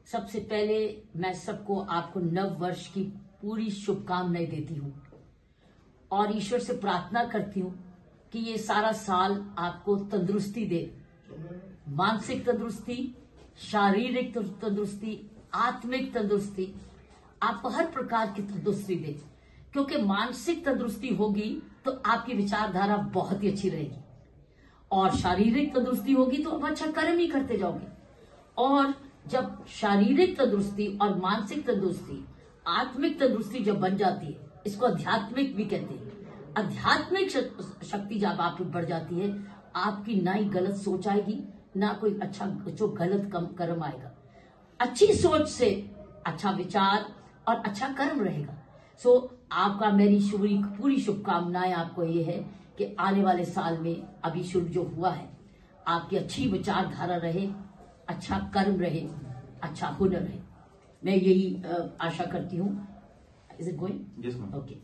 सबसे पहले मैं सबको आपको नव वर्ष की पूरी शुभकामनाएं देती हूँ और ईश्वर से प्रार्थना करती हूँ कि ये सारा साल आपको तंदुरुस्ती दे, मानसिक तंदुरुस्ती, शारीरिक तंदुरुस्ती, आत्मिक तंदुरुस्ती, आपको हर प्रकार की तंदुरुस्ती दे। क्योंकि मानसिक तंदुरुस्ती होगी तो आपकी विचारधारा बहुत ही अच्छी रहेगी और शारीरिक तंदुरुस्ती होगी तो आप अच्छा कर्म ही करते जाओगे। और जब शारीरिक तंदुरुस्ती और मानसिक तंदुरुस्ती, आत्मिक तंदुरुस्ती जब बन जाती है, इसको आध्यात्मिक भी कहते हैं। आध्यात्मिक शक्ति जब आप बढ़ जाती है, आपकी ना ही गलत सोच आएगी, ना कोई अच्छा जो गलत कर्म आएगा। अच्छी सोच से अच्छा विचार और अच्छा कर्म रहेगा। आपका मेरी पूरी शुभकामनाएं आपको ये है कि आने वाले साल में अभी शुरू जो हुआ है, आपकी अच्छी विचारधारा रहे, अच्छा कर्म रहे, अच्छा हुनर रहे। मैं यही आशा करती हूँ। Is it going? Yes ma'am. Okay.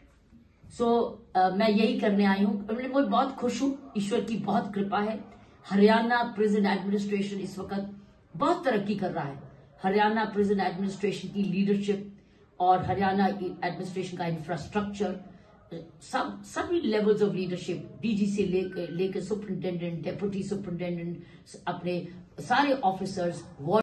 मैं यही करने आई हूँ। मैं बहुत खुश हूँ, ईश्वर की बहुत कृपा है। हरियाणा प्रिजन एडमिनिस्ट्रेशन इस वक्त बहुत तरक्की कर रहा है। हरियाणा प्रिजन एडमिनिस्ट्रेशन की लीडरशिप और हरियाणा एडमिनिस्ट्रेशन का इंफ्रास्ट्रक्चर, सभी लेवल्स ऑफ लीडरशिप, डीजी से लेकर सुपरिंटेंडेंट, डेप्यूटी सुपरिंटेंडेंट, अपने सारे ऑफिसर्स,